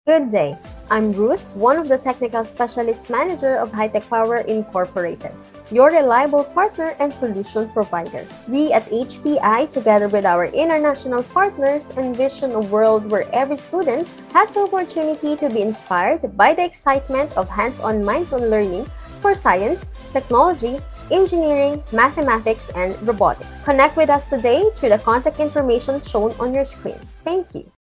Good day. I'm Ruth, one of the Technical Specialist Manager of High-Tech Power Incorporated, your reliable partner and solution provider. We at HPI, together with our international partners, envision a world where every student has the opportunity to be inspired by the excitement of hands-on minds-on learning for science, technology, engineering, mathematics, and robotics. Connect with us today through the contact information shown on your screen. Thank you.